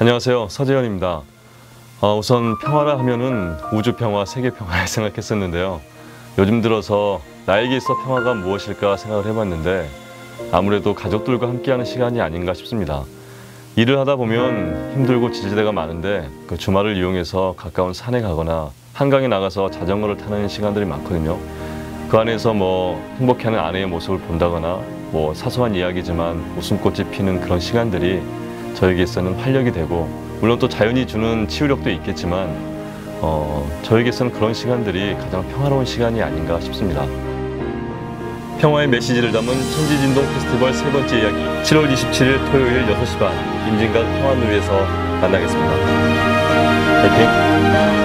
안녕하세요, 서재현입니다. 우선 평화라 하면은 우주 평화, 세계 평화를 생각했었는데요. 요즘 들어서 나에게 있어 평화가 무엇일까 생각을 해봤는데 아무래도 가족들과 함께하는 시간이 아닌가 싶습니다. 일을 하다 보면 힘들고 지체대가 많은데 그 주말을 이용해서 가까운 산에 가거나 한강에 나가서 자전거를 타는 시간들이 많거든요. 그 안에서 행복해하는 아내의 모습을 본다거나 사소한 이야기지만 웃음꽃이 피는 그런 시간들이 저에게서는 활력이 되고, 물론 또 자연이 주는 치유력도 있겠지만 저에게서는 그런 시간들이 가장 평화로운 시간이 아닌가 싶습니다. 평화의 메시지를 담은 천지진동 페스티벌 세 번째 이야기, 7월 27일 토요일 6시 반 임진각 평화누리에서 만나겠습니다. 화이팅!